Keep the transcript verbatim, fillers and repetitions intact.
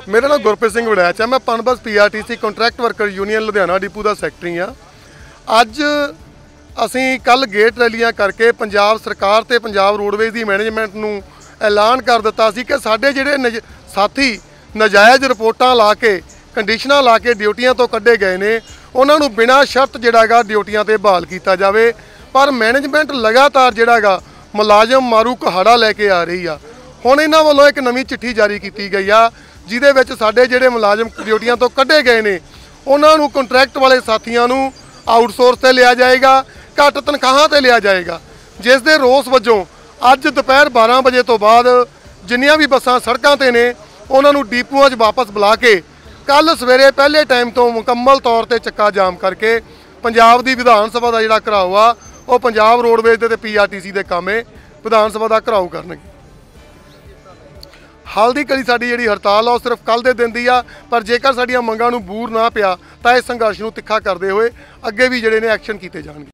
मेरा नाम गुरप्रीत सिंह वड़ैच है। मैं PUNBUS P R T C contract worker union Ludhiana depot का सैकटरी हाँ। अज असी कल गेट रैलियां करके पंजाब सरकार ते पंजाब रोडवेज की मैनेजमेंट नूं ऐलान कर दिता सी कि साडे जिहड़े नज साथी नजायज़ रिपोर्टां ला के कंडीशनां ला के ड्यूटियां तो कड्ढे गए ने, उन्हां नूं बिना शर्त जिहड़ा गा ड्यूटियां ते बहाल किया जाए। पर मैनेजमेंट लगातार जिहड़ा गा मुलाजम मारू कहाड़ा लैके आ रही आ। हुण इन्हां वल्लों एक नवीं चिट्ठी जारी की गई आ जिहदे विच साडे जिहड़े मुलाजम ड्यूटियां तो कड्ढे गए ने उन्हां नूं कंट्रैक्ट वाले साथियां नूं आउटसोर्स ते लिया जाएगा, घट तनखाहां ते लिया जाएगा। जिस दे रोस वजों अज दोपहर बारह बजे तो बाद जिन्नियां भी बसां सड़कां ते ने उन्हां नूं डिपूआं 'च वापस बुला के कल सवेरे पहले टाइम तो मुकम्मल तौर पर चक्का जाम करके पंजाब की विधान सभा का जिहड़ा घराव आ वो पंजाब रोडवेज दे ते पी आर टी सी के काम है विधान सभा का घराव करनगे। हाल की कड़ी साडी जिहड़ी हड़ताल आ सिर्फ कल दे दिन दी आ, पर जेकर साडीआं मंगां नूं बूर ना पिया तां इस संघर्ष नूं तिखा करदे होए अगे भी जिहड़े ने एक्शन कीते जाणगे।